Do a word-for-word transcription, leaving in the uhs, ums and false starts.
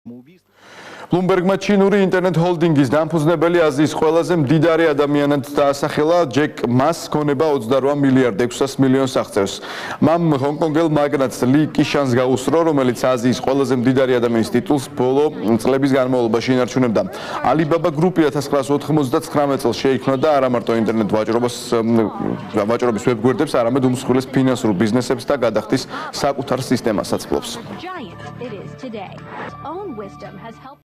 Bloomberg-მა ჩინური ინტერნეტ ჰოლდინგის დამფუძნებელი აზიის ყველაზე მდიდარი ადამიანად დაასახელა ჯეკ მას ქონება ოცდარვა მილიარდ ექვსას მილიონს აღწევს. მამ ჰონკონგელ მაგნატს ლი კიშანს გაუსწრო, რომელიც აზიის ყველაზე მდიდარი ადამიანის ტიტულს ბოლო წლების განმავლობაში ინარჩუნებდა. Alibaba Group ათას ცხრაას ოთხმოცდათხრამეტ წელს შეიქმნა და არა მარტო ინტერნეტ ვაჭრობას ვაჭრობის ვებგვერდებს, არამედ უმსხვილეს ფინანსურ ბიზნესებს და გადახდის საკუთარ სისტემასაც ფლობს.